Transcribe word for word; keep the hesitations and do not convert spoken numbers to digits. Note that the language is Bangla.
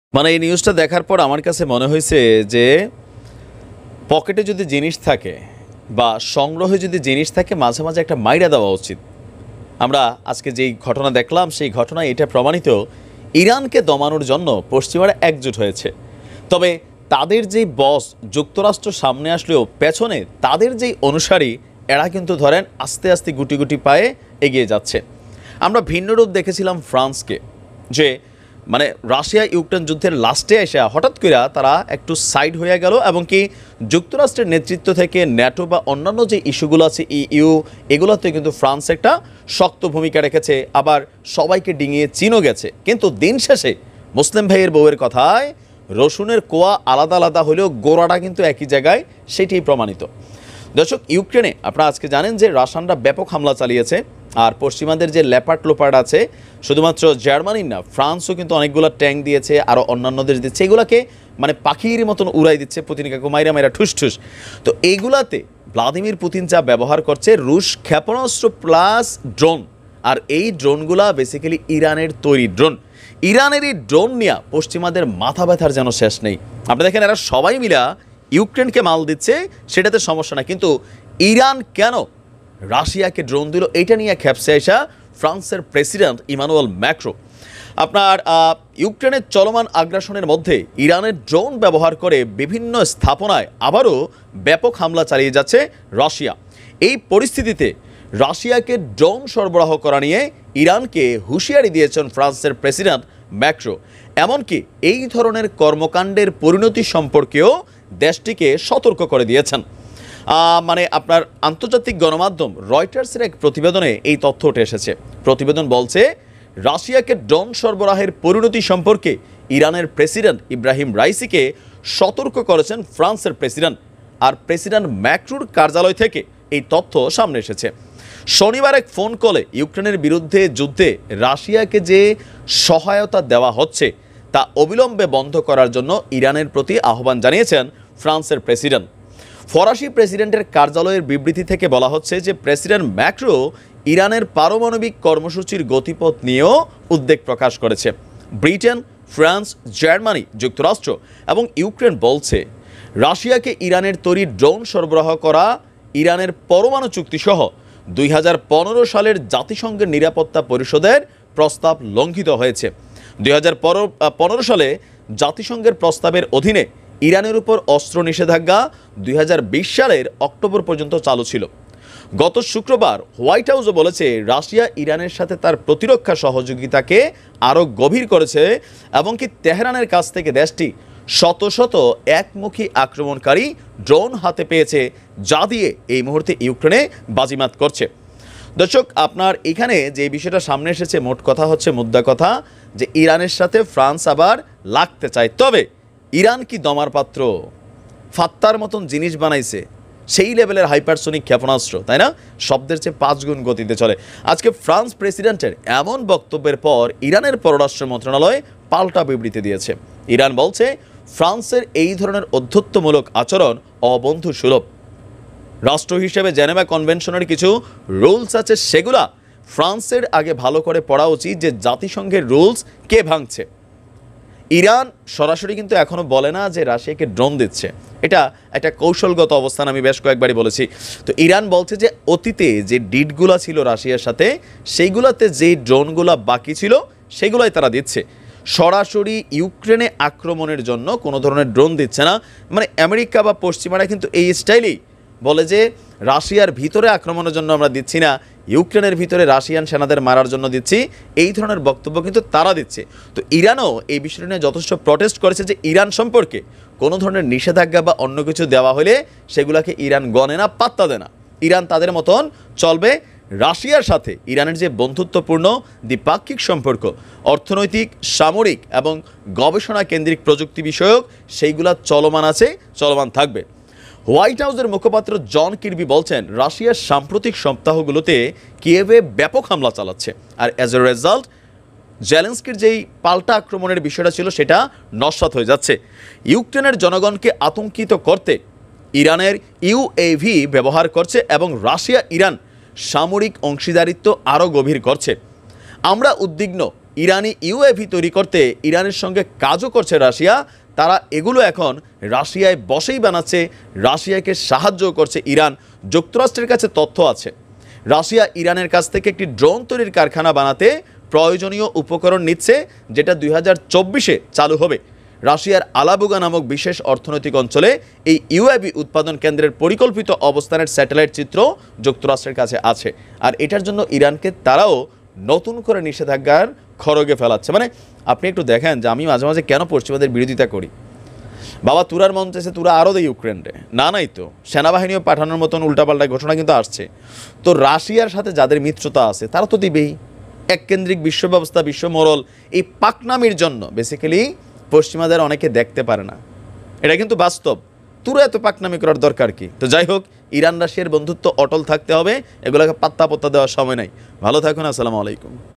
মানে এই নিউজটা দেখার পর আমার কাছে মনে হয়েছে যে পকেটে যদি জিনিস থাকে বা সংগ্রহে যদি জিনিস থাকে মাঝে মাঝে একটা মাইরা দেওয়া উচিত। আমরা আজকে যেই ঘটনা দেখলাম সেই ঘটনায় এটা প্রমাণিত ইরানকে দমানোর জন্য পশ্চিমারা একজোট হয়েছে। তবে তাদের যেই বস যুক্তরাষ্ট্র সামনে আসলেও পেছনে তাদের যেই অনুসারী এরা কিন্তু ধরেন আস্তে আস্তে গুটি গুটি পায়ে এগিয়ে যাচ্ছে। আমরা ভিন্ন রূপ দেখেছিলাম ফ্রান্সকে, যে মানে রাশিয়া ইউক্রেন যুদ্ধের লাস্টে এসে হঠাৎ করে তারা একটু সাইড হয়ে গেল এবং কি যুক্তরাষ্ট্রের নেতৃত্ব থেকে ন্যাটো বা অন্যান্য যে ইস্যুগুলো আছে ইইউ এগুলোতে কিন্তু ফ্রান্স একটা শক্ত ভূমিকা রেখেছে, আবার সবাইকে ডিঙিয়ে চীনও গেছে। কিন্তু দিন শেষে মুসলিম ভাইয়ের বউয়ের কথায় রসুনের কোয়া আলাদা আলাদা হলেও গোড়াটা কিন্তু একই জায়গায়, সেটিই প্রমাণিত। দর্শক, ইউক্রেনে আপনারা আজকে জানেন যে রাশিয়ানরা ব্যাপক হামলা চালিয়েছে, আর পশ্চিমাদের যে ল্যাপার্ড লোপার্ড আছে শুধুমাত্র জার্মানির না ফ্রান্সও কিন্তু অনেকগুলো ট্যাঙ্ক দিয়েছে, আরও অন্যান্য দেশ দিচ্ছে, এগুলোকে মানে পাখির মতন উড়াই দিচ্ছে পুতিনকে মাইরা মাইরা ঠুস ঠুস। তো এইগুলাতে ভ্লাদিমির পুতিন যা ব্যবহার করছে রুশ ক্ষেপণাস্ত্র প্লাস ড্রোন, আর এই ড্রোনগুলা বেসিক্যালি ইরানের তৈরি ড্রোন। ইরানের এই ড্রোন নিয়ে পশ্চিমাদের মাথা ব্যথার যেন শেষ নেই। আপনি দেখেন এরা সবাই মিলা ইউক্রেনকে মাল দিচ্ছে, সেটাতে সমস্যা না, কিন্তু ইরান কেন রাশিয়াকে ড্রোন দিল এটা নিয়ে খেপসে আসা ফ্রান্সের প্রেসিডেন্ট ইমানুয়েল ম্যাক্রো। আপনার ইউক্রেনের চলমান আগ্রাসনের মধ্যে ইরানের ড্রোন ব্যবহার করে বিভিন্ন স্থাপনায় আবারও ব্যাপক হামলা চালিয়ে যাচ্ছে রাশিয়া। এই পরিস্থিতিতে রাশিয়াকে ড্রোন সরবরাহ করা নিয়ে ইরানকে হুঁশিয়ারি দিয়েছেন ফ্রান্সের প্রেসিডেন্ট ম্যাক্রো। এমনকি এই ধরনের কর্মকাণ্ডের পরিণতি সম্পর্কেও দেশটিকে সতর্ক করে দিয়েছেন। মানে আপনার আন্তর্জাতিক গণমাধ্যম রয়টার্সের এক প্রতিবেদনে এই তথ্য উঠে এসেছে। প্রতিবেদন বলছে রাশিয়াকে ড্রোন সরবরাহের পরিণতি সম্পর্কে ইরানের প্রেসিডেন্ট ইব্রাহিম রাইসিকে সতর্ক করেছেন ফ্রান্সের প্রেসিডেন্ট। আর প্রেসিডেন্ট ম্যাক্রোর কার্যালয় থেকে এই তথ্য সামনে এসেছে। শনিবার এক ফোন কলে ইউক্রেনের বিরুদ্ধে যুদ্ধে রাশিয়াকে যে সহায়তা দেওয়া হচ্ছে তা অবিলম্বে বন্ধ করার জন্য ইরানের প্রতি আহ্বান জানিয়েছেন ফ্রান্সের প্রেসিডেন্ট। ফরাসি প্রেসিডেন্টের কার্যালয়ের বিবৃতি থেকে বলা হচ্ছে যে প্রেসিডেন্ট ম্যাক্রো ইরানের পারমাণবিক কর্মসূচির গতিপথ নিয়েও উদ্বেগ প্রকাশ করেছে। ব্রিটেন, ফ্রান্স, জার্মানি, যুক্তরাষ্ট্র এবং ইউক্রেন বলছে রাশিয়াকে ইরানের তৈরি ড্রোন সরবরাহ করা ইরানের পরমাণু চুক্তিসহ দুই হাজার পনেরো সালের জাতিসংঘের নিরাপত্তা পরিষদের প্রস্তাব লঙ্ঘিত হয়েছে। দুই হাজার পনেরো সালে জাতিসংঘের প্রস্তাবের অধীনে ইরানের উপর অস্ত্র নিষেধাজ্ঞা দুই হাজার বিশ সালের অক্টোবর পর্যন্ত চালু ছিল। গত শুক্রবার হোয়াইট হাউসও বলেছে রাশিয়া ইরানের সাথে তার প্রতিরক্ষা সহযোগিতাকে আরও গভীর করেছে এবং কি তেহরানের কাছ থেকে দেশটি শত শত একমুখী আক্রমণকারী ড্রোন হাতে পেয়েছে, যা দিয়ে এই মুহূর্তে ইউক্রেনে বাজিমাত করছে। দর্শক, আপনার এখানে যে বিষয়টা সামনে এসেছে, মোট কথা হচ্ছে মুদ্রা কথা যে ইরানের সাথে ফ্রান্স আবার লাগতে চায়। তবে ইরান কি দমার পাত্র? ফাত্তার মতন জিনিস বানাইছে, সেই লেভেলের হাইপারসোনিক ক্ষেপণাস্ত্র, তাই না? শব্দের চেয়ে পাঁচ গুণ গতিতে চলে। আজকে ফ্রান্স প্রেসিডেন্টের এমন বক্তব্যের পর ইরানের পররাষ্ট্র মন্ত্রণালয় পাল্টা বিবৃতি দিয়েছে। ইরান বলছে ফ্রান্সের এই ধরনের অধ্যত্বমূলক আচরণ অবন্ধু সুলভ। রাষ্ট্র হিসেবে জেনেভা কনভেনশনের কিছু রুলস আছে, সেগুলা ফ্রান্সের আগে ভালো করে পড়া উচিত যে জাতিসংঘের রুলস কে ভাঙছে। ইরান সরাসরি কিন্তু এখনও বলে না যে রাশিয়াকে ড্রোন দিচ্ছে, এটা একটা কৌশলগত অবস্থান, আমি বেশ কয়েকবারই বলেছি। তো ইরান বলছে যে অতীতে যে ডিডগুলো ছিল রাশিয়ার সাথে, সেইগুলোতে যেই ড্রোনগুলো বাকি ছিল সেগুলোই তারা দিচ্ছে। সরাসরি ইউক্রেনে আক্রমণের জন্য কোনো ধরনের ড্রোন দিচ্ছে না। মানে আমেরিকা বা পশ্চিমারা কিন্তু এই স্টাইলেই বলে যে রাশিয়ার ভিতরে আক্রমণের জন্য আমরা দিচ্ছি না, ইউক্রেনের ভিতরে রাশিয়ান সেনাদের মারার জন্য দিচ্ছি, এই ধরনের বক্তব্য কিন্তু তারা দিচ্ছে। তো ইরানও এই বিষয়টা নিয়ে যথেষ্ট প্রটেস্ট করেছে যে ইরান সম্পর্কে কোনো ধরনের নিষেধাজ্ঞা বা অন্য কিছু দেওয়া হলে সেগুলোকে ইরান গণে না, পাত্তা দেয় না। ইরান তাদের মতন চলবে। রাশিয়ার সাথে ইরানের যে বন্ধুত্বপূর্ণ দ্বিপাক্ষিক সম্পর্ক, অর্থনৈতিক, সামরিক এবং গবেষণা কেন্দ্রিক প্রযুক্তি বিষয়ক, সেইগুলা চলমান আছে, চলমান থাকবে। হোয়াইট হাউসের মুখপাত্র জন কির্বি বলছেন রাশিয়ার সাম্প্রতিক সপ্তাহগুলোতে কিয়েভে ব্যাপক হামলা চালাচ্ছে, আর অ্যাজ এ রেজাল্ট জেলেনস্কির যেই পাল্টা আক্রমণের বিষয়টা ছিল সেটা নস্যাৎ হয়ে যাচ্ছে। ইউক্রেনের জনগণকে আতঙ্কিত করতে ইরানের ইউএভি ব্যবহার করছে এবং রাশিয়া ইরান সামরিক অংশীদারিত্ব আরও গভীর করছে। আমরা উদ্বিগ্ন ইরানি ইউএভি তৈরি করতে ইরানের সঙ্গে কাজও করছে রাশিয়া, তারা এগুলো এখন রাশিয়ায় বসেই বানাচ্ছে, রাশিয়াকে সাহায্য করছে ইরান। যুক্তরাষ্ট্রের কাছে তথ্য আছে, রাশিয়া ইরানের কাছ থেকে একটি ড্রোন তৈরির কারখানা বানাতে প্রয়োজনীয় উপকরণ নিচ্ছে, যেটা দুই হাজার চব্বিশে চালু হবে। রাশিয়ার আলাবুগা নামক বিশেষ অর্থনৈতিক অঞ্চলে এই ইউএভি উৎপাদন কেন্দ্রের পরিকল্পিত অবস্থানের স্যাটেলাইট চিত্র যুক্তরাষ্ট্রের কাছে আছে। আর এটার জন্য ইরানকে তারাও নতুন করে নিষেধাজ্ঞার খড়গে ফেলাচ্ছে। মানে আপনি একটু দেখেন যে আমি মাঝে মাঝে কেন পশ্চিমাদের বিরোধিতা করি। বাবা তুরার মন চাইছে তুরা আরও দেয় ইউক্রেনরে, না নাই তো, সেনাবাহিনীও পাঠানোর মতন উল্টাপাল্টা ঘটনা কিন্তু আসছে। তো রাশিয়ার সাথে যাদের মিত্রতা আছে তারা তো দিবেই। এককেন্দ্রিক বিশ্ব ব্যবস্থা, বিশ্ব মোড়ল, এই পাকনামির জন্য বেসিক্যালি পশ্চিমাদের অনেকে দেখতে পারে না, এটা কিন্তু বাস্তব। তুরা এত পাকনামি করার দরকার কি? তো যাই হোক, ইরান রাশিয়ার বন্ধুত্ব অটল থাকতে হবে, এগুলোকে পাত্তা পত্তা দেওয়ার সময় নাই। ভালো থাকুন, আসসালামু আলাইকুম।